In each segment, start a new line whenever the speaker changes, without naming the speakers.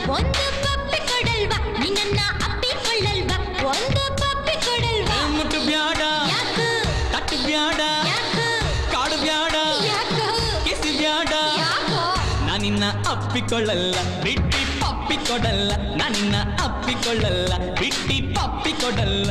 ಒಂದು ಪಪ್ಪಿ ಕೊಡಲ್ವಾ ನಿನ್ನ ಅಪ್ಪಿಕೊಳ್ಳಲ್ವಾ ಒಂದು ಪಪ್ಪಿ ಕೊಡಲ್ವಾ
ಮುಟ್ಟು ಬ್ಯಾಡ
ಯಾಕು
ತಟ್ಟು ಬ್ಯಾಡ
ಯಾಕು
ಕಾಡು ಬ್ಯಾಡ
ಯಾಕು
ಕಿಸಿ ಬ್ಯಾಡ
ಯಾಕೋ
ನಾನಿನ್ನ ಅಪ್ಪಿಕೊಳ್ಳಲ್ಲ ಬಿಟ್ಟಿ ಪಪ್ಪಿ ಕೊಡಲ್ಲ ನಾನಿನ್ನ ಅಪ್ಪಿಕೊಳ್ಳಲ್ಲ ಬಿಟ್ಟಿ ಪಪ್ಪಿ ಕೊಡಲ್ಲ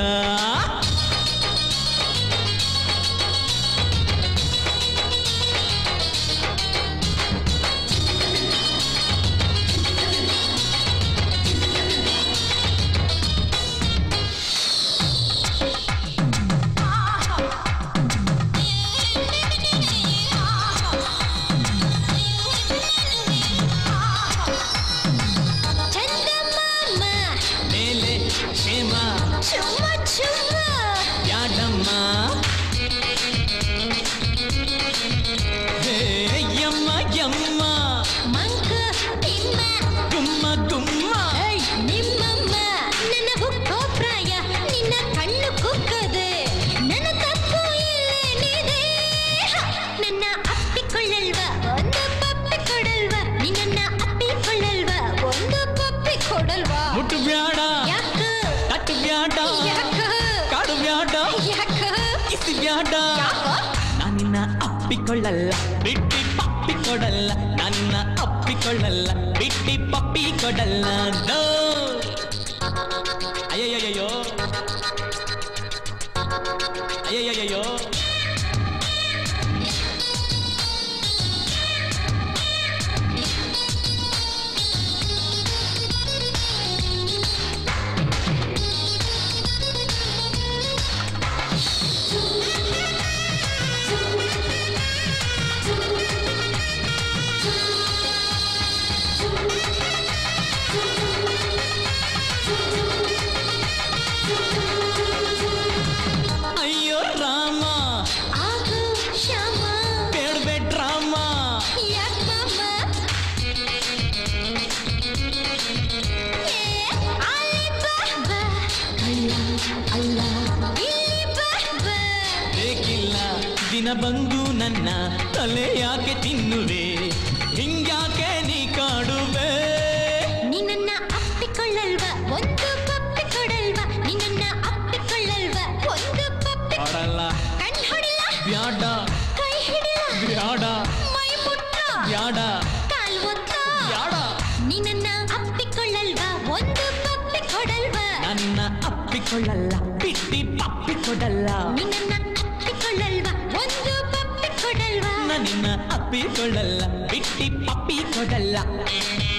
ನಾನಿನ್ನ ಅಪ್ಪಿಕೊಳ್ಳಲ್ಲ ಬಿಟ್ಟಿ ಪಪ್ಪಿ ಕೊಡಲ್ಲ ನನ್ನ ಅಪ್ಪಿಕೊಳ್ಳಲ್ಲ ಬಿಟ್ಟಿ ಪಪ್ಪಿ ಕೊಡಲ್ಲ ಅಯ್ಯಯ್ಯಯ್ಯೋ ಅಯ್ಯಯ್ಯಯ್ಯೋ ದಿನ ಬಂದು ನನ್ನ ತಲೆ ಯಾಕೆ ತಿನ್ನುವೆ ಹಿಂಗ್ಯಾಕೆ ನೀ ಕಾಡುವೆ
ನಿನ್ನ ಅಪ್ಪಿಕೊಳ್ಳಲ್ವಾ ಒಂದು ಪಪ್ಪಿ ಕೊಡಲ್ವಾ ನಿನ್ನ ಅಪ್ಪಿಕೊಳ್ಳಲ್ವಾ ಒಂದು ಪಪ್ಪಿ
ಕೊಡಲ್ಲ
ಕಣ್ಣು ಹೊಡಿಲ್ಲ
ಬ್ಯಾಡ
ಕೈ ಹಿಡಿಲ್ಲ
ಬ್ಯಾಡ
ಮೈ ಮುಟ್ಟ
ಬ್ಯಾಡ
ಕಾಲ್ ಒತ್ತ
ಬ್ಯಾಡ
ನಿನ್ನ ಅಪ್ಪಿಕೊಳ್ಳಲ್ವಾ ಒಂದು ಪಪ್ಪಿ ಕೊಡಲ್ವಾ
ನನ್ನ ಅಪ್ಪಿಕೊಳ್ಳಲ್ಲ ಬಿಟ್ಟಿ ಪಪ್ಪಿ ಕೊಡಲ್ಲ
ನಿನ್ನ ಅಪ್ಪಿಕೊಳ್ಳಲ್ವಾ ಒಂದು ಪಪ್ಪಿ ಕೊಡಲ್ವಾ
ನಿನ್ನ ಅಪ್ಪಿಕೊಳ್ಳಲ್ಲ ಬಿಟ್ಟಿ ಪಪ್ಪಿ ಕೊಡಲ್ಲ